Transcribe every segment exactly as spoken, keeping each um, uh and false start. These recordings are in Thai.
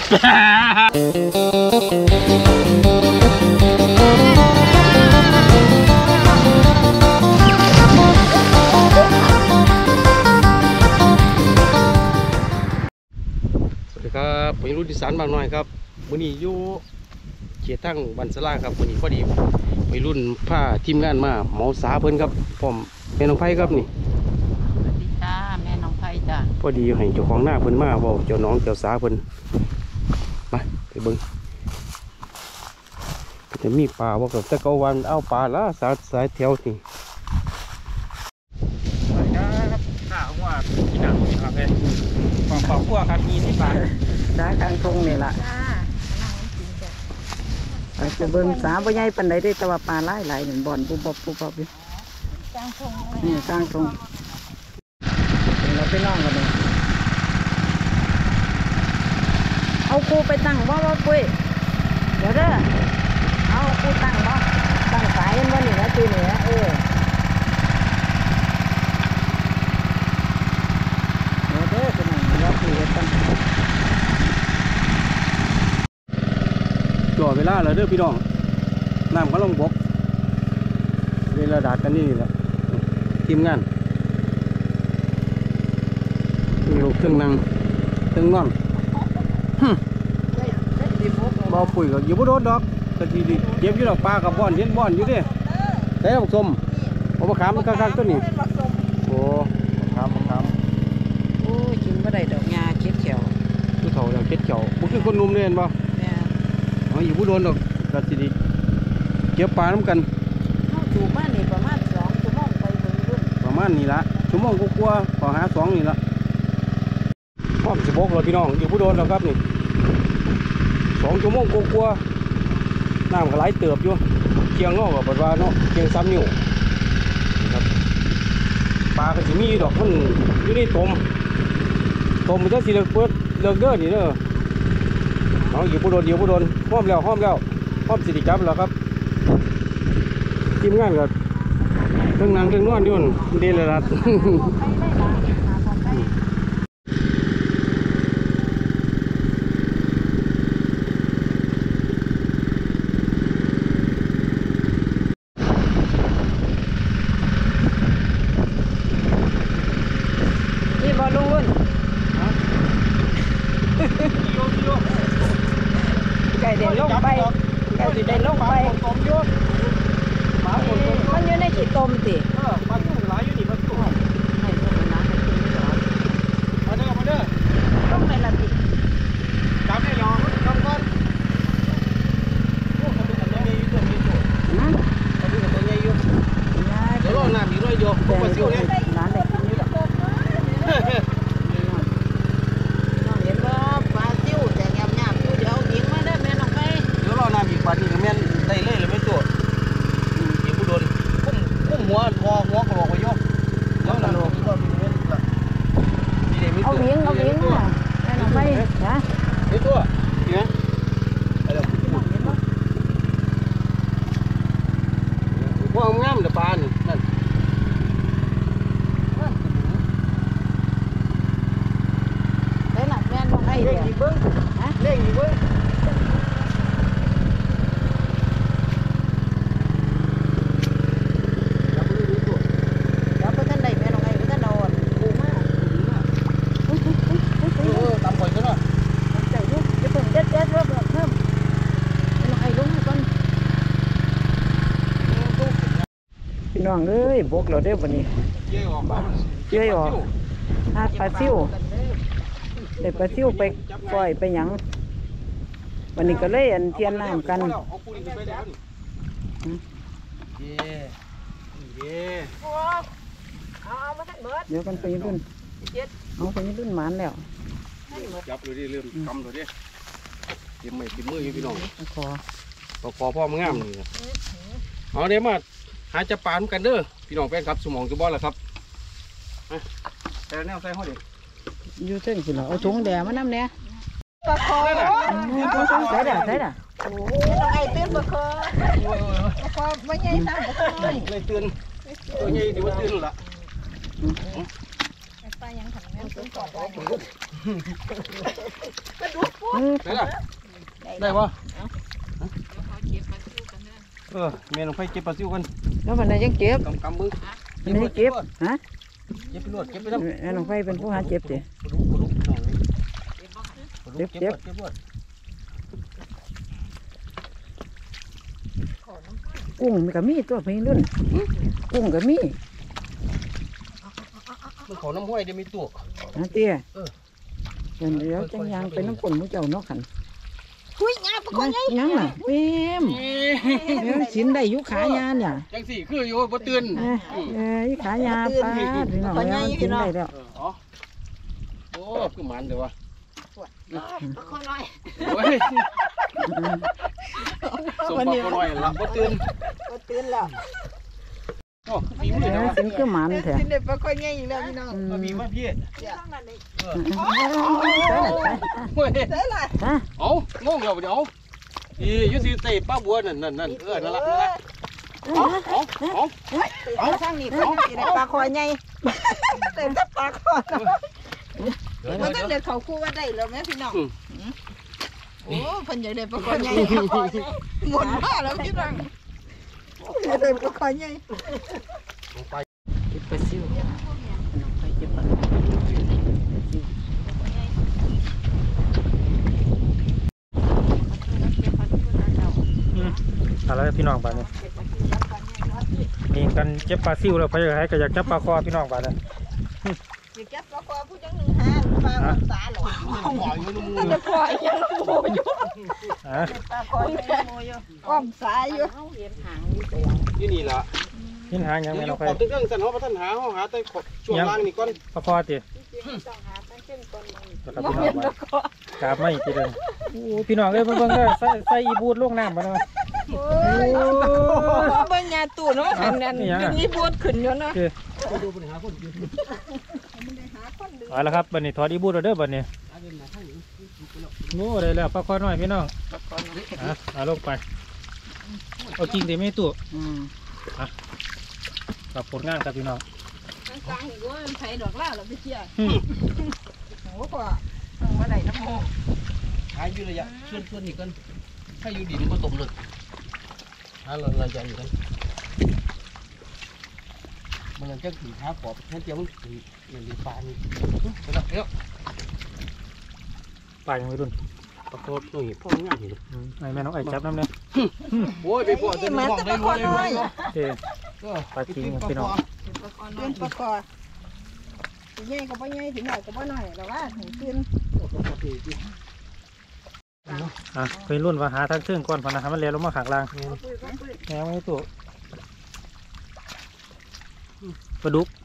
ครับไปรุ่นที่สานบางหน่อยครับวันนี้อยู่เขตทั้งบันสลาครับวันนี้พอดีไปรุ่นผ้าทีมงานมาหมอสาเพิ่นครับผมแม่น้องไผ่ครับนี่สวัสดีจ้าแม่น้องไผ่จ้าพอดีให้เจ้าของหน้าเพิ่นมาบอกเจ้าน้องเจ้าสาเพิ่นมาไปเบิ่งจะมีปลาว่ากับตะกวันเอาปลาละสายสายแถวนี่ไปครับข้าวว่าที่หนังครับเลยของขอบครัวครับมีที่ปลาจ้ากลางทงนี่ล่ะจะเบิ่งสาบ่ใหญ่ปานใดได้แต่ว่าปลาหลายหลายเหมือนบ่อนปุ๊บปุ๊บปุ๊บปุ๊บอยู่กลางทงนี่กลางทงเราไปน้องกันเลยเอาครูไปตั้งว่าว่าปุ้ยเดี๋ยวเด้อเอาครูตั้งบ่ตั้งสายมันบ่นี่นะคือนี่นะเออเดี๋ยวเด้อเป็นอย่างนี้เราคุยกันจ่อเวลาแล้วเด้อพี่น้องน้ำก็ลงบกเวลาดาดกันนี่แหละทีมงานลูกเครื่องนั่งเครื่องนอนเบาปุ๋ยก็อยู่บนรถดอกกะทีดิเย็บอยู่ดอกปลากับบ่อนเย็นบ่อนอยู่ดิแต่ผสมเอามาขามมันข้างๆต้นนี่โอ้ขามขามโอ้ยกินบ่ได้ดอกงาเค็ดเขียวผู้เฒ่าอย่างเค็ดเขียวบุคือคนนุ่มเนี่ยเห็นป่ะอ๋ออยู่บนรถดอกกะทีดิเก็บปลาน้ำกันถูกมากนี่ประมาณสองชั่วโมงไปถึงรุ่นประมาณนี้ละชั่วโมงกว่าๆต่อหาสองนี่ละพร้อมสิบกเลยพี่น้องอยู่ผู้โดนแล้วครับนี่สองชั่วโมงกว่าๆน้ำก็ไหลเติบอยู่เคียงนอกกับปัดว่าเนาะเคียงซ้ำนิ้วครับปลาก็จะมีดอกมันอยู่ในตมตมมันจะสีเหลืองเปิดเหลืองเด้อนี่เด้อเอาอยู่ผู้โดนอยู่ผู้โดนห้อมแล้วห้อมแล้วห้อมสิริจับแล้วครับทีมงานก็เครื่องนั่งเครื่องนอนอยู่เดลรัดนี่บอลลูนไก่เด่นลงไปไก่สีเด่นลงไปมันอยู่ในขี้ต้มสิเออปลาตุ้งหลายอยู่นี่ปลาตุ้งให้พวกมันน้ำมันกินก่อนมาเด้อมาเด้อต้องในละติจับได้ยอจับก่อนโอ้เขาดูกันตัวใหญ่อยู่ตัวนี้ตัวนะเขาดูกันตัวใหญ่อยู่เดี๋ยวรอหน้ามีรอยโยกพวกปลาซิวเนี่ยร้านไหนกินอยู่หรอเห็นว่าปลาซิวแต่แงบแงบอยู่เดี๋ยวยิงมาได้แม่น้องไปเดี๋ยวรอหน้ามีปลาที่กับแม่ได้เลยหรือไม่ตัวยิงผู้โดนกุ้มกุ้มหัวคอหัวกระโหลกไปโยกแล้วนั่นก็มีเม็ดละเอาเลี้ยงเอาเลี้ยงอ่ะแม่น้องไปนะไอ้ตัวเนี่ยอะไรพวกงามเดือปลานี่นั่นได้หนักแม่น้องไปเลี้ยงอีกเบิ้งฮะเลี้ยงอีกเบิ้งน้องเอ้ยบกเราได้วันนี้เย้ยออกหาปลาซิวเด็กปลาซิวไปปล่อยไปหยังวันนี้ก็เลยอันเทียนน้ำกันเดี๋ยวกันไปรุ่นเอาไปรุ่นหมานแล้วจับเลยดิเริ่มกำเลยดิเต็มไม่เต็มมืออยู่พี่น้องคอคอพ่อมันงามนี่เอาเดี๋ยวมาหาจะปานกันเด้อพี่น้องแฟนครับสมองจุบอลแล้วครับแต่แนวใส่ห้อเด็กอยู่เส้นสิเหรอเอาถุงแดงมาน้ำเนี้ยปลาคอใส่ด่าใส่ด่าโอ้ยต้องไอ้เตือนปลาคอปลาคอไม่ใหญ่ซ้ำปลาคอเลยเตือนตัวใหญ่ดีว่าเตือนละไปลายังขันแม่ซื้อปลอดปลาอยู่ได้ละได้ปะเขาเก็บปลาซิวกันเด้อเออแม่น้องไฟเก็บปลาซิวกันแล้ววันไหนยังเก็บกำกำมือวันไหนเก็บฮะเก็บไปรวดเก็บไปน้ำแม่น้องไฟเป็นผู้หาเจ็บสิรู้รู้น้องเลยเก็บเก็บรวดกุ้งมันก็มีตัวพี่รุ่นกุ้งก็มีมันเขาน้ำห้อยเดี๋ยวมีตัวนะเตี้ยเออเดี๋ยวเดี๋ยวจังยางเป็นน้ำป่นมุ้เจ้าเนาะขันหุ้ยงาปะคนไงยังล่ะเต็มเดี๋ยวสินได้อยุขายาเนี่ยจังสี่คืออยู่บ่ตื่นเอ้ยเอ้ยขายาปลาพี่น้องแล้วสินได้แล้วเอออ๋อโอ้คือมันเดี๋ยววะปะคนน้อยโอ้ยสมบัติหน่อยละบ่ตื่นก็ตื่นแล้วโอ้ฝีมือเอ้เดี๋ยยววะสินคือหมันแท้สินเด็ดปะคนไงอีกแล้วพี่น้องอืมมามีมาพี่เดี๋ยวต้องนั่นเลยเออเอ้ยเฮ้ยเดี๋ยวล่ะฮะเอางงเดี๋ยวเดี๋ยวอียูซีเตป้าบัวนั่นนั่นนั่นเออนั่นละนั่นละเอาเอาเอาเอาทางนี้ทางนี้ได้ปลาคอใหญ่เต็มแต่ปลาคอมันต้องเด็ดเขาคู่ว่าได้แล้วแม่พี่น้องโอ้เพิ่นอยากได้ปลาคอใหญ่ปลาคอใหญ่หมุนมาแล้วพี่น้องอยากได้ปลาคอใหญ่เก็บปลาซิวน้องไฟเก็บปลาอะไรพี่น้องบ้านนี้มีกันเก็บปลาซิวแล้วพยายามก็อยากจับปลาคอพี่น้องบ้านนี้อย่าแก๊ปปลาคอผู้จังหนึ่งห้าปลาอมสาหรอหอยอยู่ในมือปลาคอยังโมอยู่อ่ะปลาคอยังโมอยู่อมสาอยู่นี่นี่ละหินหางยังเดี๋ไม่ยวเราไปขอบตึ้งๆสันเขาพัฒนาเขาหาแต่ช่วงล่างนี่ก่อนปลาคอตีแล้วก็พี่น้องบ้านกราบไม่กี่เดือนโอ้พี่น้องเอ้ยเบิ่งๆเด้อใส่ใส่อีบูดลงน้ำมาหน่อยโอ้ยเบิ่งยาตู่เนาะอันนั้นนี่บวชขึ้นอยู่เนาะดูปัญหาคนอยู่เอาละครับบัดนี้ถอดอีบูดแล้วเด้อบัดนี้โอ้ได้แล้วปลาคอน้อยพี่น้องอ่ะเอาลงไปเอากิ่งเดี๋ยวไม่ตู้อืมกับผลงานครับพี่น้องกลางอีกว่ามันไผดอกล่าเราไปเที่ยวอืมโอ้พ่อต้องว่าได้น้ำโมหาอยู่ระยะส่วนส่วนนี้กันถ้าอยู่ดินก็ตมเลยหาเราระยะอยู่กันมันจะถึงหาขอบให้เจ้ามันถึงอย่างดีปานนี่ไปแล้วไปแล้วปลายังไม่รุ่นปลาโคตรหนุ่ยพ่อง่ายเลยอืมไอ้แม่น้องไอ้จับน้ำเนี่ยโอ้ยไปปวดจะมองได้รวยเลยโอเคปลาจริงพี่น้องเป็นปลาคอใหญ่ก็บ่ใหญ่ถึงหน่อยก็บ่หน่อยแต่ว่าถึงขึ้นอ่ะไปรุ่นว่าหาทางเครื่องก่อนพอนะครับมันเลี้ยวลงมาขางล่างแนวไม่ตัวปลาดุก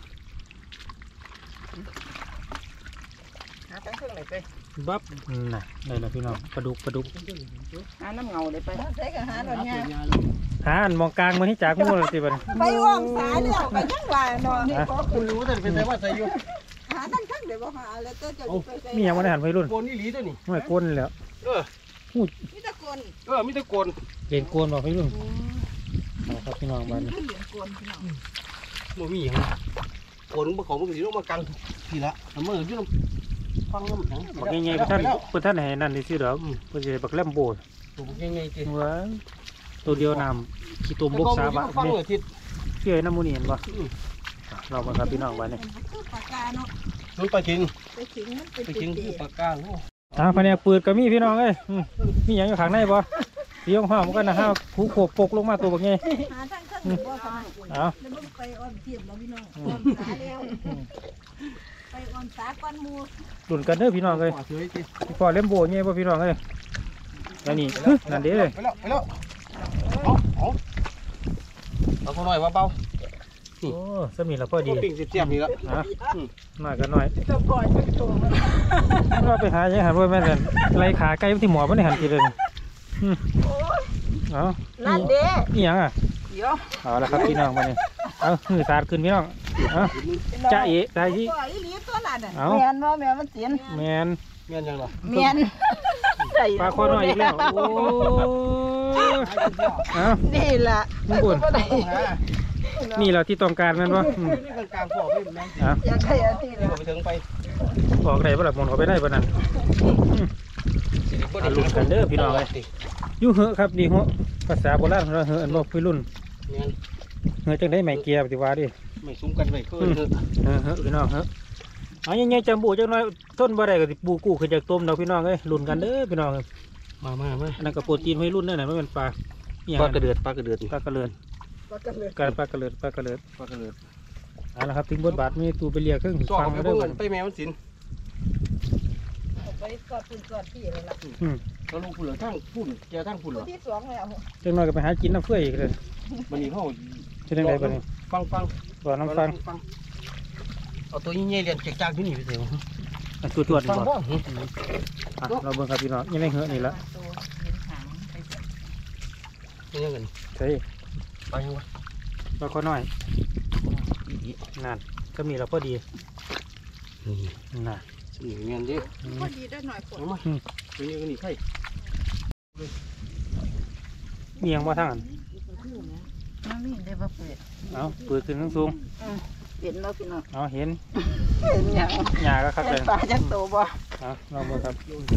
หาทั้งเครื่องไหนไปบับน่ะได้แล้วพี่น้องปลาดุกปลาดุกหาน้ำเงาเลยไปใส่กับหาดอกยาหาอันมองกลางมาที่จากงูเลยสิบันไปอ้อมสายแล้วไปยังว่าเนาะนี่ก็คุณรู้แต่เป็นแต่ว่าใส่อยู่หาทั้งเครื่องเดี๋ยวบ่หาแล้วเจ้าจะไปใส่มีอย่างวันหันไปรุ่นโกนนี่หลีตัวนี้ไม่ก้นแล้วเออมีตะกนเออมีแต่โกนเรียนก้นบอกพี่รุ่นเอาครับพี่น้องบ้านเหลืองกนพี่น้องมันมีอย่างโกนบ่เขามันก็สิลงมากังทีละแล้วมันอยู่ฟังน้ำหนังบักใหญ่ๆเพื่อนท่านเพื่อนท่านให้นั่นดิสิเด้อเพื่อนจะบักแลมโบดตัวใหญ่ๆจริงว้าตัวเดียวน้ำขี้ตัวบกสาบะฟังนี่เลยทิศเชื่อน้ำมูนี่เห็นปะเรามาครับพี่น้องบ้านนี้คือปากกาเนาะมันไปกินไปถึงมันเป็นไปกินคือปากกาโอ้อ่าภายในปืนก็มีพี่น้องเอ้ยอืมมีอย่างอยู่ข้างในบ่เสียงห้ามกันนะฮะผูโขบปกลงมาตัวบักใหญ่หาทั้งเครื่องบ่ทำเอาแล้วมันไปอ้อมเทียมแล้วพี่น้องอ้อมสาแล้วไปอ้อมสาก้อนมูหลุนกันเด้อพี่น้องเลยเฉยจริงพี่พ่อเล่มโบใหญ่บ่พี่น้องเอ้ยแล้วนี่นั่นเด้เลยไปแล้วไปแล้วเอาเอาเอาคนหน่อยว่าเบาโอ้สมีแล้วพอดีปิ้งเสียบๆนี่ละอ่ะน้อยกันหน่อยจะปล่อยเป็นตัวมันว่าไปหาอย่างหันว่าแม่นไล่ขาไก่ที่หมอบ่ได้หันทีเลยอืมเอานั่นเด้อีหยังอ่ะเดี๋ยวเอาละครับพี่น้องมานี่เอามือสาดขึ้นพี่น้องเอาจ้าเอ๋ได้ที่ปล่อยอีหลีตัวนั้นน่ะเอาแมนบ่แมนมันเสียนแมนเมียนยังล่ะแมนปลาคอน้อยอีกแล้วโอ้เอานี่ล่ะมึงบุญบ่ได้หานี่แหละที่ต้องการแม่นบ่อืมนี่กลางๆพวกพี่แม่งอ่ะอยากได้อันนี้เลยไปถึงไปออกได้บ่ล่ะหมนเขาไปได้บ่นั่นอ่ะลุ้นกันเด้อพี่น้องเอ้ยอยู่เหอะครับนี่เหอะภาษาโบราณเราเหอะอันบ่พี่รุ่นเนี่ยเหอะจังได้ไม่เกียร์ปฏิว่าดิไม่ซุ้มกันไปก็เออเหอะพี่น้องเหอะเอาใหญ่ๆจังบูจังน้อยต้นบ่ได้ก็สิปูกู้ขึ้นจากต้มดอกพี่น้องเอ้ยลุ้นกันเด้อพี่น้องเอ้ยมามามาอันนั้นก็โปรตีนวัยรุ่นนั่นน่ะมันเป็นปลาอหย่างปลานั้นกระเดือดปลากระเดือดปลากระเลือนก็กันเลยการปลากระเลือนปลากระเลือนปลากระเดือดเอาละครับถึงบทบาทมีตูไปเรียกเครื่องสอบฟังไปมาเพิ่เด้งอเงิบันดไปแม่มันสินไปกอดปืนกอดพี่เลยล่ะอืมเราลงพุ่นเหรอทั้งพุ่นแกทั้งพุ่นเหรอที่สองแล้วจังน้อยก็ไปหากินน้ำเฟื่อยอีกเลยมันนี่เขาจะได้ไงบัดนี้ฟังฟังบ่อน้ำฟังเอาตัวยิ่งใหญ่เรียนจากจากที่นี่ไปเถอะอันตัวตรวจฟังบ่บ่อ่ะเราเบิ่งครับพี่น้องยังไม่เหอะนี่ละเป็นยังไงใช่ไปยังวะปลาข้อน้อยนั่นก็มีเราพอดีนี่น่ะสนิทเงี้ยดิอืมพอดีได้หน่อยฝนเอามาเป็นยังไงนี่ใครเอียงมาทางนั้นน้ำนี่ได้มาเปิดเอาเปิดขึ้นสูงเห็นแล้วพี่น้องๆเอาเห็นเห็นอย่างหญ้าก็คักเลยปลาจักโตบ่เอาลองเบิ่งครับ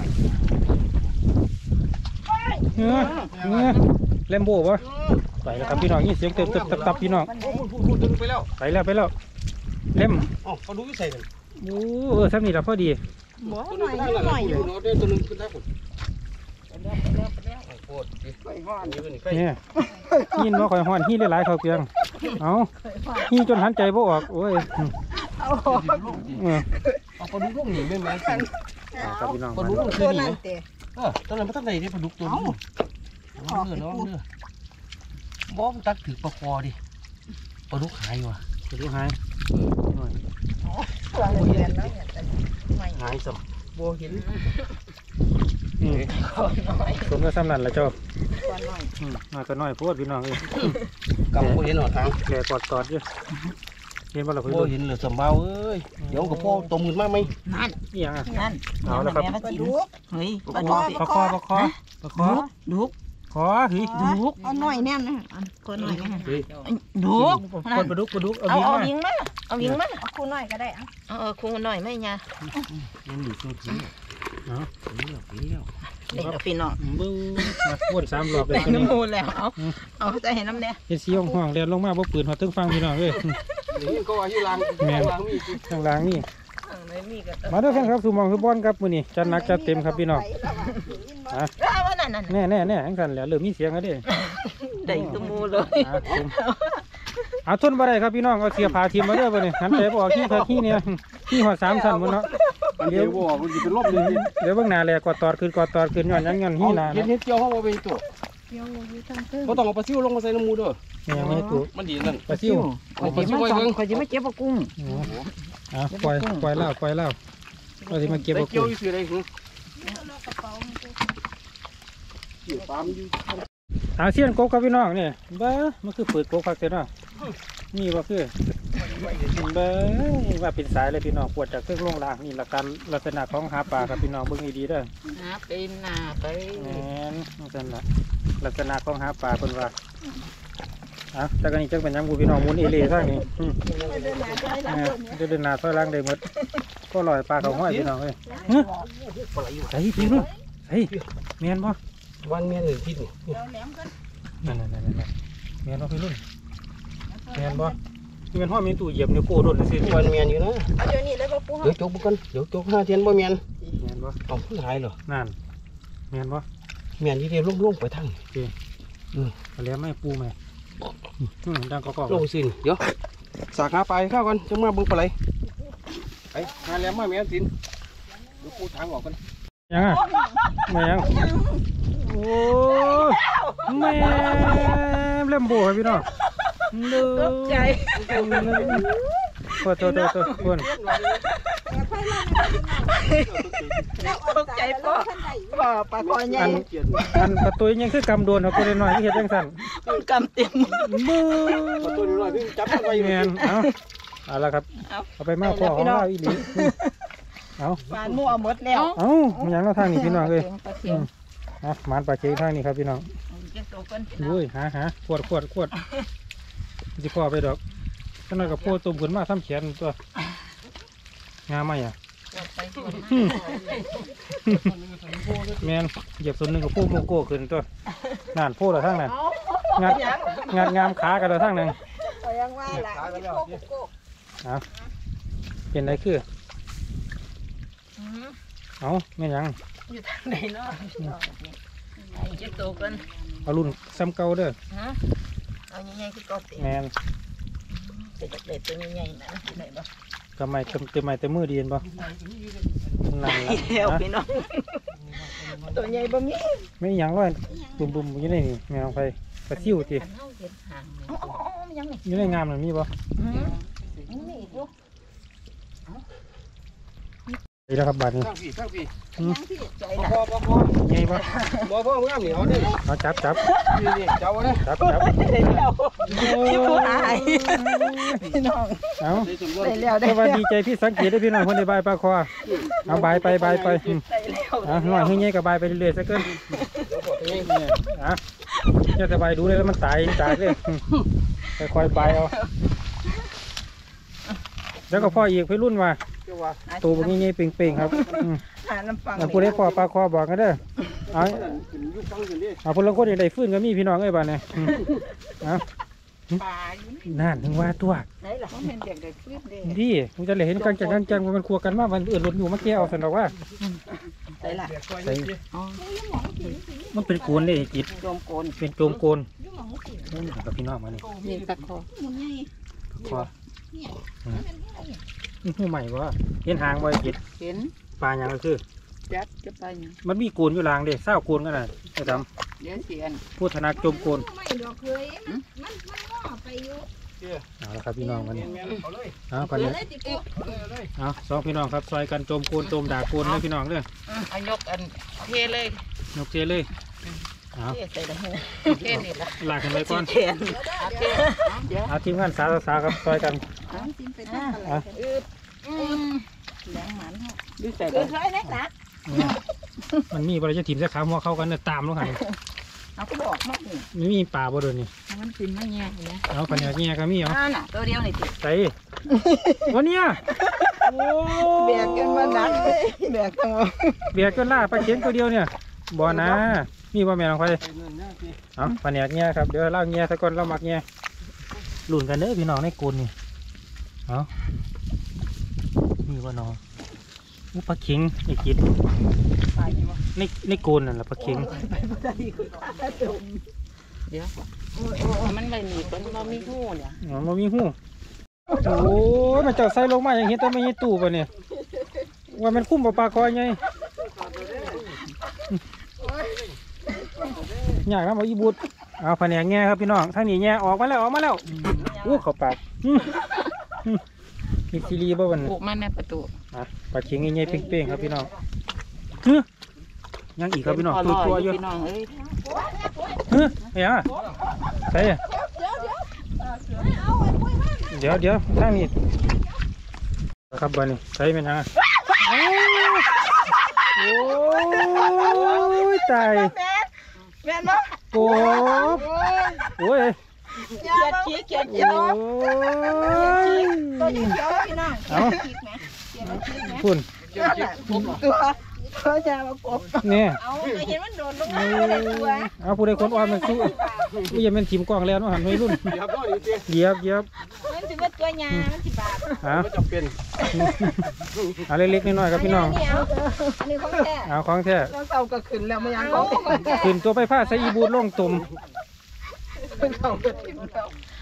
เฮ้ยเฮ้ยแลมโบ้ปะไปแล้วครับพี่น้องนี่เสียงเติบเติบตับตับพี่น้องโอ้พูดพูดพูดดึงไปแล้วไปแล้วไปแล้วเล่มอ๋อเขาดูวิสัยกันโอ้เออซ้ำนี่ละพอดีบ่ตัวหนึน่งอยขึ้นทางหลังหน่อยออยู่ ยู่เนาะเด้ตัวนึงขึ้นทางคนไปแล้วไปแล้วไปแล้วโคตรดิไปก่อนนี่เป็นใครเนี่ยหินว่าข่อยห้อนหินหลายๆเขาเพียงเอาหินจนหันใจบ่ออกโอ้ยเอาเออเอาปลาดุกลูกหนีไม่แม่นสิเอาครับพี่น้องปลามาดุกลูกคืตัอวหนีนั้นไหมเตะเออตอนนั้นมันตั้งไหนที่ปลาดุกตัวนี้น้องเนื้อน้องเนื้อบ้อมตักถือปลาคอดิปลาดุกหายว่ะจะดูหายหน่อยตัวเห็นแล้วเนี่ยแต่ไม่หายสัมบัวเห็นอืมน้อยสมกับซ้ำนั่นละเจ้าตัวน้อยอืมน้อยก็น้อยโพดพี่น้องเอ้ยกำบัวเห็นหนอทางแหล่กอดตอดอยู่เห็นบ่ล่ะพี่บัวเห็นเหลือสมเบาเอ้ยเดี๋ยวกับพ่อตัวมือมากไหมนั่นนี่ยังอ่ะนั่นเอาละครับปลาดุกเฮ้ยปลาปดุลาก คอปลาคอปลาคอดุกคอเฮ้ยดุกเอาหน่อยแน่นนะก็หน่อยนะเฮ้ยดุกปลาดุกปลาดุกเอาเอาวิ่งเอามาวิงมาเอาวิงมาเอาคู่หน่อยก็ได้เอาเออคู่หน่อยไม่ยายังหนีตัวผีเอาผีแล้วผีแล้วเด็กพี่น้องบึ้งมาวนสามรอบเลยแต่ตัวนี้น้ำมูแล้วเอาเอาใจเห็นน้ำเนี่ยเฮ็ดสีห้องห้องเรียนลงมาบ่ปืนเขาตึ้งฟังพี่น้องเอ้ยนี่ก็ว่าอยู่ลางลางมีข้างล่างนี่ไม่มีก็มาเด้อแฟนครับสู่หมองคือบอลครับมื้อนี้จัดหนักจัดเต็มครับพี่น้องอ่ะอ้าวนั่นนั่นแน่แน่แน่จังซั่นแหล้วเริ่มมีเสียงแล้วเด้ได้ตัวมูเลยอ่ะผมเอาทนบ่ได้ครับพี่น้องเอาเสียผ้าทิ่มมาเด้อบัดนี้หันใจบ่ออกขี้เถอะขี้เนี่ยขี้ฮอดสามชั้นพุ่นเนาะเดี๋ยวบอกมันจะเป็นลบเลยเดี๋ยวเบิ่งหน้าแลกอดตอดขึ้นกอดตอดขึ้นย้อนหยังย้อนหีหน้าเห็ดนะเห็ดเจียวเขาเอาไปตัวก็ต้องเอาปลาซิวลงมาใส่น้ำมูเด้อเนี่ยไม่ให้ตู้มันดีนั่นปลาซิวเอาปลาซิวไว้เบิ่งคอยจะไม่เจ็บปกุ้งโอ้อ่ะปล่อยปล่อยแล้วปล่อยแล้วเราสิมาเก็บได้เอาเจียวกุ้งอยู่สิได้หึเกี่ยวปลามันอยู่อาเซียนกบครับพี่น้องเนี่ยบ้ามันคือเปิดกบคักเสียเนาะนี่ว่าคือบ้าว่าเป็นสายเลยพี่น้องปวดจากเครื่องลงล่างนี่หลักการลักษณะของหาปลาครับพี่น้องเบิ่งให้ดีเด้อนะเป็นหน้าไปแม่นลักษณะลักษณะของหาปลาเพิ่นว่าอ่ะแต่กันนี้จักเป็นหยังบูพี่น้องหมุนเอเล่ทางนี้อืมเออเดินหน้าถอยหลังได้หมดก็ลอยปลาเขาห้อยพี่น้องเอ้ยเฮ้ยปลาไหลอยู่ใส่พี่นุ่นใส่แม่นบ่วันเมียนหนึ่งทิศนี่นั่นนั่นนั่นนั่นแม่นบ่พี่นุ่นแม่นบ่ที่เป็นห้อยมีตู้เหยียบนิ้วโป้โดนสิวันเมียนอยู่นะเอาเดี๋ยวนี้เลยปะปูเดี๋ยวจกบุกันเดี๋ยวจกห้าเทียนบ่เมียนแม่นบ่เอาผู้หายเหรอนั่นแม่นบ่เมียนที่เดียวลงๆไปทางเอาแล้วไม่ปูไหมอืมดังกอกลงสินเดี๋ยวสากหาปลาข้าวกันจังมาเบิ่งปลาไหลไปหาแล้วมาเมียนสินเดี๋ยวปูทางออกกันยังอ่ะไม่ยังโอ้แม่เล่มโบครับพี่น้องตกใจโอ้โตโตโตคนตกใจปะปะปลาคอใหญ่อันอันประตูยังคือกำโดนเขาตัวน้อยที่เห็ดจังสั่นกำเต็มมือประตูนี้หน่อยพี่จับมันไว้แมนเอาเอาละครับเอาไปมากพอของเราอีหลีเอาปลาหมูเอาหมดแล้วเอามันยังเราทางนี้พี่น้องเลยปลาเข็งอ่ะหมานปลาเค็งทางนี้ครับพี่น้องเก็บตัวกันอุ้ยหาหาขวดขวดขวดสิพ่อไปดอกขนาดกับโพตุ่มขึ้นมาทำแขนตัวงามไหมอ่ะแมนเหยียบส่วนหนึ่งกับโพโมโก้ขึ้นตัวนานโพละทั้งนั้นงัดงัดงามขากันละทั้งนั้นก็ยังว่าล่ะที่โคกโคกเอาเป็นไรคือเอาไม่ยังอยู่ทางไหนเนาะไอ้จะโตกันเอารุ่นซ้ำเก่าเด้อฮะเอาใหญ่ๆคือเก่าเต็มแมนเป็นเด็ดตัวใหญ่ๆนะไหนบ่กำไมเต็มเต็มไม้เต็มมือดีนบ่นั่นเดี๋ยวละพี่น้องตัวใหญ่บ่มีไม่หยังว่าบุ่มบุ่มอยู่ในนี่แมวไปกระซิวตีอันเฮาเห็นหางอ๋อมันยังนี่อยู่ในงามมันมีบ่อืมมันมีอีกอยู่นี่แล้วครับบาทนี้ข้างพี่ข้างพี่ยังที่ใจบ่ล่ะพอบ่พอใหญ่บ่บ่พอมึงเอาเหนียวดิเอาจับจับนี่นี่เจ้าเด้จับจับได้แล้วที่ผู้หายพี่น้องเอาได้จำนวนได้แล้วได้แต่ว่าแล้วดีใจพี่สังเกตได้พี่น้องคนในบายปลาคอเอาบายไปบายไปอืมได้แล้วอ่ะหน่อยให้เงี้ยกับบายไปเรื่อยๆสักเกินเนี่ยอ่ะจะสบายดูเลยแล้วมันตายจากเลยอืมค่อยๆบายเอาแล้วก็พ่ออีกพี่รุ่นว่าเจ้าว่าตัวพวกนี้เป่งๆครับอืมหาน้ำฟังเอาผู้ได้พ่อปลาคอบอกกันเด้อเอาขึ้นอยู่ฟังขึ้นดิเอาพลคนอย่างใดฟื้นก็มีพี่น้องเอ้ยบ้านเนี่ยอืมเอาปลาอยู่นี่นั่นถึงว่าตัวไหนล่ะเขาเห็นเด็กได้ฟื้นเด้ดีผมจะเลยเห็นกันจังกันจังมันครัวกันมากมันเอื่นรถอยู่เมื่อกี้เอาสันดอกว่าได้ล่ะใส่มันเป็นโกนเลยจิตโจมโกนเป็นโจมโกนนี่กับพี่น้องมานี่นี่ตะคอคอนี่หูใหม่วะเห็นหางบ่จิตเห็นปลาอย่างก็คือจัดจะไปหยังมันมีโกนอยู่ลางเด้เศร้าโกนกันน่ะไอ้ดเดี๋ยวสิอันำพูดธนาโจมโกนไม่ดอกเคยมันมันมันงอไปอยู่เอาละครับพี่น้องวันนี้แม่นเอาเลยเอาก่อนนี้เลยติกูเอาเลยเอาเลยเอาสองพี่น้องครับซอยกันโจมโกนโจมด่าโกนเลยพี่น้องเด้อเอายกอันเทเลยยกเทเลยเอาเทใส่ละหูเทนี่ละลากขึ้นไปก่อนแขนเอาเทเดี๋ยวเอาทีมงานสาวสาวครับซอยกันจิ้มไปทางอะไรอ่ะอืดอืมแหลงหมันเฮาดูใส่คืละอใครนักหนักเนี่ยมันมีบริจาคทีมจะขาหัวเข้ากันเนี่ยตามลงหันเอาก็บอกมากนี่ไม่มีป่าบ่เดินนี่มันกินไม่แย่นะเอาปัญญาเงี้ยก็มีเอาอ่าน่ะตัวเดียวนี่ติใส่วันเนี้ยโอ้แบกกันมาหนักเลยแบกทั้งหมดเบียกจนล่าปลาเข็งตัวเดียวเนี่ยบ่นะมีบ่แม่นของใครไปเงินนะพี่เอาปัญญาเงี้ยครับเดี๋ยวเล่าเงี้ยสักคนเรามักเงี้ยหลุนกันเด้อพี่น้องในโกนนี่เอามีบ่น้องอุปลาเข็งไอ้กิดในในโกนนั่นแหละปลาเข็งเดี๋ยวมันไปหนีมันมามีหูเนี่ยอ๋อมันมีหูโอ้ยมันเจ้าใส่ลงมาอย่างเห็นแต่ไม่ใช่ตู้ป่ะเนี่ยว่ามันคุ้มปลาปลาคอยไงอยากนะบอกอีบุตรเอาแผนกแง่ครับพี่น้องทางนี้แง่ออกมาแล้วออกมาแล้วอู้เขาปากอืมอืมมีซีรีส์บ่วันปลูกมันในประตูอ่ะปลาเข็งใหญ่ๆเป้งๆครับพี่น้องเฮ้ยยังอีกครับพี่น้องตัวตัวๆอยู่พี่น้องเอ้ยเฮ้ยไอ้ยังใส่เดี๋ยวเดี๋ยวทางนี้ครับบ้านนี้ใส่เป็นยังโอ้ยตายแม่นบ่โอ้โอ้ยเกียดขี้เกียดโอ้เขียวย ตัวเขียวพี่น้องเอาเกียดขี้แม่คุณตัวตัวจะมากบเนี่ยเอาไปเห็นมันโดนลงมาอะไรตัวเอาผู้ใดคนอ่อนมันสู้อุ้ยยังเป็นทีมกองแล้วน้องหันไม่รุ่นเดี๋ยวก็ดีสิเหยียบเหยียบมันสิว่าตัวยามันสิบาทเอาไม่จำเป็นเอาเล็กๆน้อยๆครับพี่น้องอันนี้ของแท้เอาของแท้เราเก่าก็ขึ้นแล้วมันยังของแท้ขึ้นตัวไปผ้าใส่อีบูดลงตุ่มเก่าก็ขึ้นแล้ว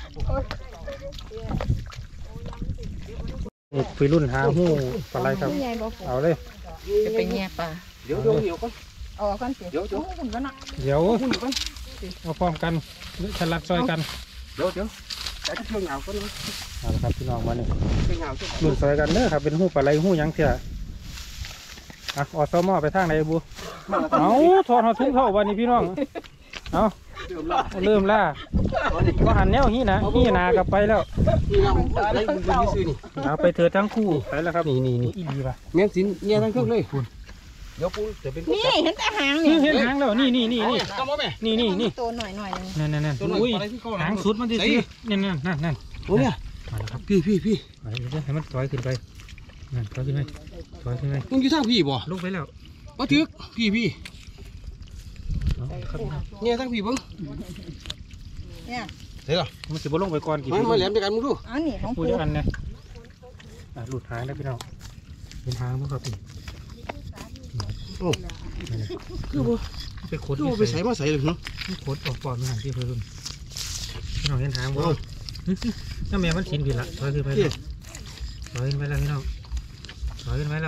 นี่พี่รุ่นหาหูปลาไหลครับใหญ่บ่เอาเลยจะไปแง่ปลาเดี๋ยวเดี๋ยวเดี๋ยวก่อนเอาก่อนสิเดี๋ยวเดี๋ยวคุณก็น่ะเดี๋ยวเอาพร้อมกันฉลัดซอยกันเดี๋ยวเดี๋ยวแต่ที่เที่ยวเหงาก็นะเอาละครับพี่น้องมานี่เที่ยวเหงาใช่ไหมรุ่นซอยกันเด้อครับเป็นหูปลาไหลหูหยังเถี่ยอ่ะออสมอไปทางไหนบูเอาถอดหอทุ่งเท่าวันนี้พี่น้องเอาเริ่มละเริ่มล่าก็หันแนวนี้นะนี่นากลับไปแล้วนี่เราอะไรมึงดูนี่ซื้อนี่เอาไปเถิดทั้งคู่ไปแล้วครับนี่นี่นี่อีดีป่ะเมียนสินเนี่ยทั้งเครื่องเลยคุณเดี๋ยวปูเดี๋ยวเป็นนี่เห็นแต่หางนี่นี่เห็นหางแล้วนี่นี่นี่นี่กำมาแม่นี่นี่นี่ตัวหน่อยหน่อยนึงนั่นนั่นนั่นตัวหน่อยอุ้ยอะไรที่เขาหางสุดมันดิสินั่นนั่นนั่นนั่นโอ้เนี่ยมาแล้วครับพี่พี่พี่ไปเดี๋ยวให้มันถอยขึ้นไปนั่นถอยขึ้นไปถอยขึ้นไปมึงอยู่ทางพี่บ่ลงไปแล้วมาถึกพี่พี่เอาครับเนี่ยทางพี่เบิ้งเนี่ยเดี๋ยวมันสิบ่ลงไปก่อนกี่มามาแหลมด้วยกันมึงดูอันนี้ของพูดปูเดียวกันเนี่ยอ่ะหลุดหางแล้วพี่น้องเห็นหางมั้งครับพี่โอ้คือบ่ไปขดคือบ่ไปใส่มาใส่เลยเนาะขดออกปอดมันหันที่เพื่อนพี่น้องเห็นหางบ่น้าแม่มันชินผิดละถอยขึ้นไปแล้วถอยขึ้นไปแล้วพี่น้องถอยขึ้นไปแล้ว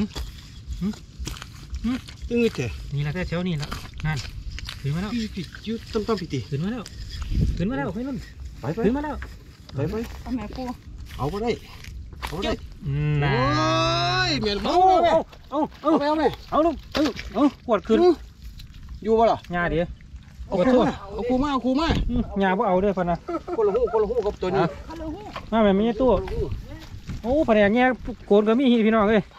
ตึ้งเถอะนี่ละแค่เช้านี่ละนั่นขึ้นมาแล้วพี่พี่ยืดตั้มตั้มพี่ตีขึ้นมาแล้วขึ้นมาแล้วพี่นุ่นไปไปขึ้นมาแล้วไปไปทำไมปูเอาไปได้เอาไปได้อืมโอ้ยเมียนเอาเอาเอาเอาเอาไปเอาไปเอาลูกเอาเอาปวดขึ้นอยู่บ่ล่ะหญ้าเดี๋ยวเอาคูมาเอาคูมาเอาคูมาหญ้าบ่เอาเด้อพะนะคนละหูคนละหูกับตัวนี้มาแม่มีตู้โอ้แผนกแง่โกนก็มีพี่น้องเอ้ย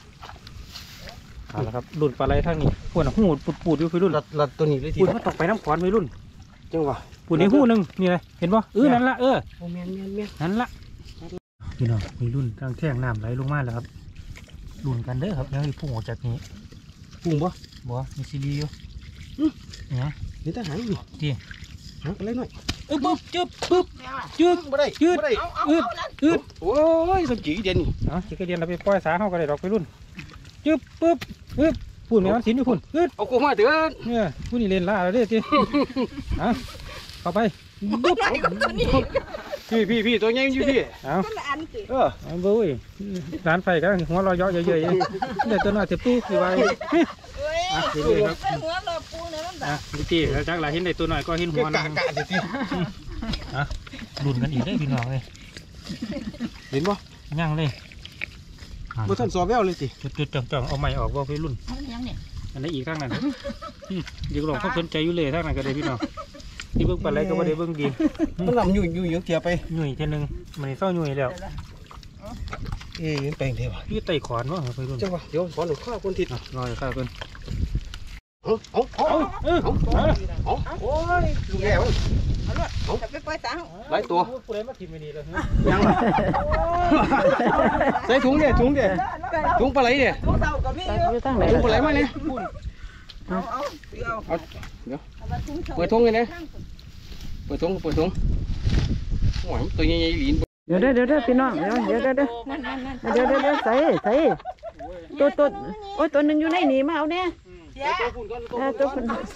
เอาละครับรุ่นปลาไหลทางนี้ปวดหูปูดปูดอยู่พี่รุ่นลัดลัดตัวนี้เลยทีปูดมาตกไปน้ำขวานพี่รุ่นจังหวะปูดในหูหนึ่งนี่เลยเห็นป่ะเออนั่นละเออโอ้เมียนเมียนเมียนนั่นละพี่น้องมีรุ่นทางแท่งน้ำไหลลงมาแล้วครับรุ่นกันเด้อครับยังมีพุ่งออกจากนี้ปุ่งบ่บ่มีซีรีส์อยู่เนี่ยนี่ทหารนี่ดีหางอะไรหน่อยเออปุ๊บจึ๊บปุ๊บจึ๊บบ่ได้ยืดบ่ได้อืดอืดโอ้ยสมจีเด่นนี่เอาจิกกระเดียนเราไปปล่อยสาเข้ากันเลยดอกไปรุ่นจึ๊บปุ๊บอึ๊บพูดแม่มันสินอยู่พุ่นอึดเอาคูมาเถอะเนี่ยผู้นี่เล่นล่าแล้วเด้อจีเอาเข้าไปปุ๊บพี่พี่พี่ตัวใหญ่อยู่พี่เอาคนละอันสิเออเอาเบ้ยร้านไฟกันหัวเราะเยาะเยอะๆเดี๋ยวตัวน้อยจะปูคือไว้เฮ้ยอ่ะเรื่อยๆครับใส่หัวรอปูเนี่ยมันแบบอ่ะดิจีแล้วจักหลายเห็นได้ตัวน้อยก็เห็นหัวกะนะกะสิทีอ่ะลุ้นกันอีกได้พี่น้องเลยเห็นบ่ย่างเลยบ่ทันสอบแววเลยสิจุดๆจ่องๆเอาไม้ออกว่าไปรุ่นเอายังเนี่ยอันนี้อีกข้างนั้นอืมเดี๋ยวลองเขาสนใจอยู่เลยข้างนั้นก็ได้พี่น้องที่เบิ่งปลาไหลก็บ่ได้เบิ่งดีมันลำอยู่อยู่อยู่เกียไปหนุ่ยเท่านึงมันเศร้าหนุ่ยแล้วเอ๊ะแปลงเทวะพี่ไต่ขอนวะไปรุ่นจังหวะเดี๋ยวขอหนูข้าวคนทิศอ่ะรอข้าวกันเอาเอาเอาเอาเออเอาเอาโอ้ยลูกแก้วจะไปปล่อยสาวหลายตัวผู้ใดมาทิมไม่ดีเลยยังล่ะใส่ถุงเด้ถุงเด้ถุงปลาไหลเด้ทุกเต่ากับพี่ตักอยู่ตั้งไหนถุงปลาไหลล่ะมาเนี่ยเอาเอาเอาเดี๋ยวเปิดถุงเลยนะเปิดถุงเปิดถุงโอ้ยตัวใหญ่ๆหลีนเดี๋ยวเดี๋ยวเดี๋ยวเดี๋ยวพี่น้องเดี๋ยวเดี๋ยวเดี๋ยวเดี๋ยวนั่นนั่นนั่นเดี๋ยวเดี๋ยวเดี๋ยวใส่ใส่ตัวตัวโอ้ยตัวหนึ่งอยู่ในนี่มาเอาเนี่ยเสียตัวฝุ่นก่อนเออตัวคน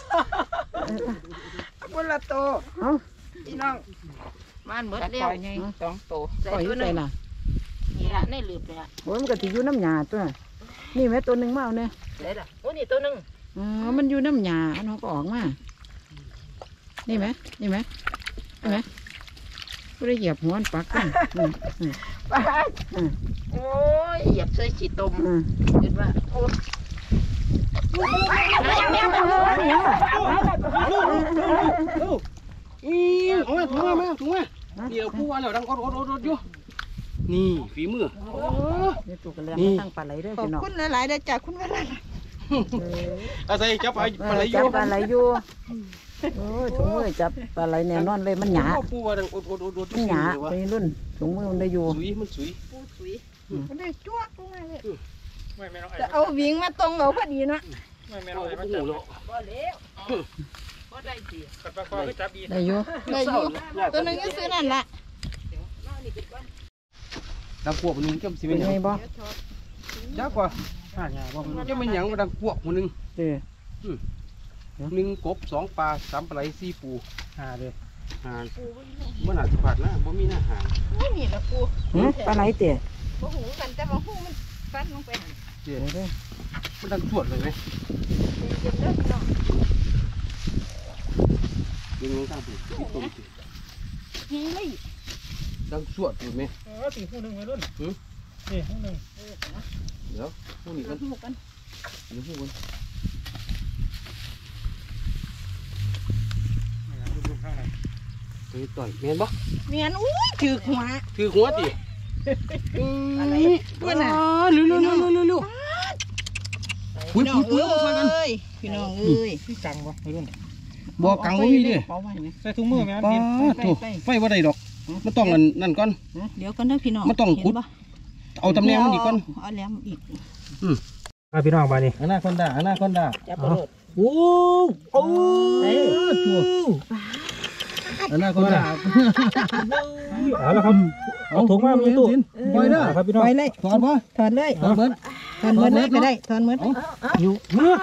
คนละโตเอาพี่น้องมันเบิดเลี้ยวสองโตปล่อยอยู่ใส่น่ะนี่ละในหลืบเลยละโอ้ยมันก็ติอยู่น้ำหยาตัวน่ะนี่แม่ตัวหนึ่งมาเอาเนี่ยเลยละโอ้นี่ตัวหนึ่งอ๋อมันอยู่น้ำหยาอันนั้นก็ออกมานี่ไหมนี่ไหมนี่ไหมก็ได้เหยียบหัวมันปักกันอืมอืมไปโอ้ยเหยียบใส่ฉีดตมอืมเห็นว่าโอ้ยอีเอามาถุงมามาถุงมาเดี๋ยวผู้ว่าแล้วดังอดอดอดอดอยู่นี่ฝีมือเดี๋ยวตัวกันแล้วมาตั้งปลาไหลเด้วยขอบพี่น้องคุณหลายๆได้จากคุณเวลาอาศัยจับปลาไหลอจัยู่บปลาไหลอยู่โอ้ยถุงมือจับปลาไหลแน่นอนเลยมันหยาผู้ว่าดังอดอดอดอดมันหยาไปรุ่นถุงมือมันได้อยู่สุยมันสุยปูสุยมันได้จ้วกลงมาเลยไม่ไม่น้องจะเอาวิ่งมาตรงเอาพอดีเนาะไม่ไม่น้เอาองไปมันหูจับแล้วบ่เลี้ยวบ่ได้ดีกัดปลาคอก็จับอีได้อยู่ได้อยู่ตัวนึงก็ซื้อนั่นละดังพวกนึงจำสิเป็เป็น นหไงยังบ่ยักกว่าอ่าเนี่ยว่ามันจะเป็นหยังดังพวกนึงเด้อหนึ่งกบสองปลาสามปลาไหลสี่ปูอ่าเลยหางเมื่อหนาสิผัดนะบ่มีหน้าหางนี่นี่ละปูหือปลาไหลเตะบ่หูกันแต่บ่หูมันฟันลงไปหั่นเดี๋ยวเด้อมันดังสวดเลยไหมเย็นๆเด้อพี่น้องยังยังตั้งปูที่ต้นสินี่เลยดังสวดอยู่ไหมเออตีคู่หนึ่งไปรุ่นนี่คู่หนึ่งเดี๋ยวพวกนี้กันหูกันเดี๋ยวพวกมันข้างในเฮ้ยต่อยเมียนบ่เมียนอุ้ยถือหัวถือหัวติอะไรเพื่อนน่ะเร็วเร็วเร็วเร็วเร็วปุ๋ยพี่น้อปุ๋งยปุ๋ยเอ้เอามาใส่กันยพี่น้องเอ้ยพี่จังวะไม่รู้บ่กังบ่มีเด้เอาไว้ไหมใส่ถุงมือไหมอันป้านี้โถไฟบ่ได้ดอกมันต้องอันนั่นก่อนเดี๋ยวกันเด้อพี่น้องมันต้องขุดเห็บ่เอาตำแหน่งมันอีกก่อนเอาแหลมอีกอ่ะพี่น้องมานี่อนาคอนดาอนาคอนดาจับปลาโลดโอ้โอ้ตัวอนาคอนดาเอาละครับเอาถุงมามีตู้ปล่อยเด้อครับพี่น้องไปเลยถอนบ่ถอนเลยถอนเบิดถอนเมิดเลยไปได้ถอนเมิดอยู่เมื่อ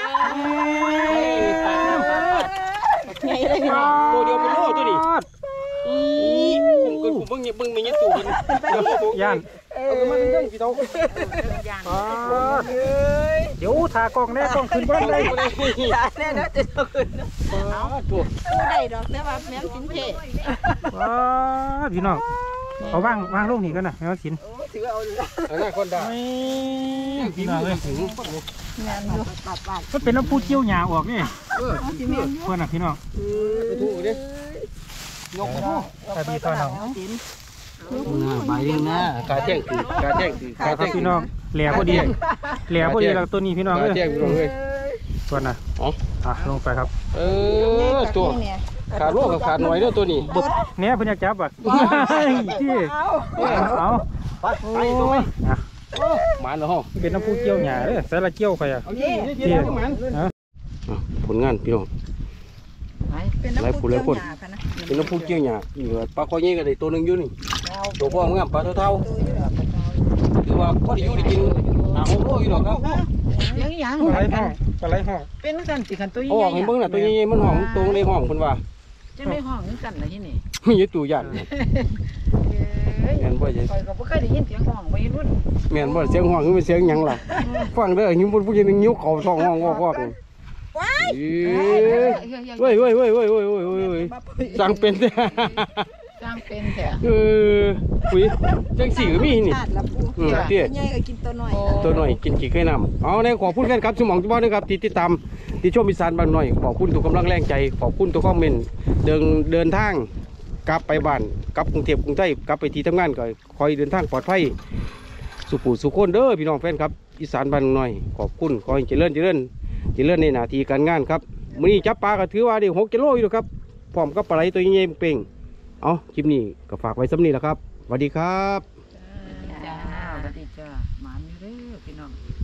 ไงเลยพี่น้องตัวเดียวเป็นโลตัวนี้อีผมก็ผมเบิ่งเนี่ยเบิ่งไม่ยัดตู้มันเดี๋ยวผมย่านเอาขึ้นมาเรื่อยๆพี่เต้าอ่าเดี๋ยวทากล้องแน่กล้องขึ้นบ้านเลยอย่าแน่นะจะเอาขึ้นตัวผู้ใดดอกแต่ว่าแม่นสินเพอ่าพี่น้องเอาวางวางลงนี่กันนะแม่สินถือเอาเลยอนาคอนดาพี่น้องเลยงานอยู่มันเป็นน้ำพุเจียวหยาออกนี่เออสิแม่นเพื่อนน่ะพี่น้องไปถูกดิยกไปถูกถ้าพี่ตอนน้องใบนึงนะกาแจ้งคือกาแจ้งคือกาครัแจ้บงพี่น้องแหล่พอดีแหล่พอดีแล้วตัวนี้พี่น้องกาเลยแจ้งพี่น้องเลยตัวน่ะอ๋ออ่ะลงไปครับเออตัวขาดโลกับขาดหน่อยเด้อตัวนี้บุบเนี่ยเพิ่นอยากจับอ่ะที่เอาไปไปตัวไปอ่ะหมานเหรอฮะเป็นน้ำพุเจียวหยาเลยใส่ละเจียวไปอ่ะเอาเยี่ยเยี่ยหมานผลงานพี่น้องเป็นน้ำพุเจียวหยาค่ะนะเป็นน้ำพุเกี่ยวหยาอีกปลาคอยเงี้ยก็ได้ตัวหนึ่งอยู่นี่ตัวพ่อเมื่อปลาเท่าๆคือว่าพอได้อยู่ได้กินหาหกโลอยู่หรอกครับยังยังปลาไหลห้องปลาไหลห้องเป็นกันสิคันตัวใหเขาบอกญ่ให้เบิ่งน่ะตัวใหญ่ๆมันห้องตรงในห้องเพิ่นว่าจะไม่ห้องนึงกันนะที่นี่มีอยู่ตู้ยันแม่นบ่ใช่คอยก็บ่เคยได้ยินเสียงห้องวัยรุ่นแม่นบ่เสียงห้องคือเป็นเสียงหยังล่ะฟังเด้อหิวบ่ผู้หญิงนึงหิวเข้าท้องห้องวอกๆว้ายเว้ยเว้ยเว้ยเว้ยเว้ยเว้ยเว้ยสั่งเป็นแท้สร้างเป็นแท้เออคุยจังสี่ก็มีนี่ชาติละปูอืมเตี้ยใหญ่ก็กินตัวน้อยตัวหน่อยกินขี้ไข่น้ำเอาในขอบคุณแฟนครับสมองจุบ้านนะครับที่ติดตามที่ชมอีสานบางหน่อยขอบคุณทุกกำลังแรงใจขอบคุณทุกคอมเมนต์เดินเดินทางกลับไปบ้านกลับกรุงเทพกรุงไทยกลับไปที่ทำงานก็คอยเดินทางปลอดภัยสุขุสุขคนเด้อพี่น้องแฟนครับอีสานบ้านหน่อยขอบคุณขอให้เจริญเจริญเจริญในหน้าที่การงานครับมื้อนี้จับปลาก็ถือว่าได้หกกิโลอยู่ครับพร้อมกับปลาไหลตัวใหญ่ๆเป่งเอาคลิปนี้ก็ฝากไว้สำนี้แหละครับสวัสดีครับจ้าสวัสดีจ้าหมามีเด้อพี่น้อง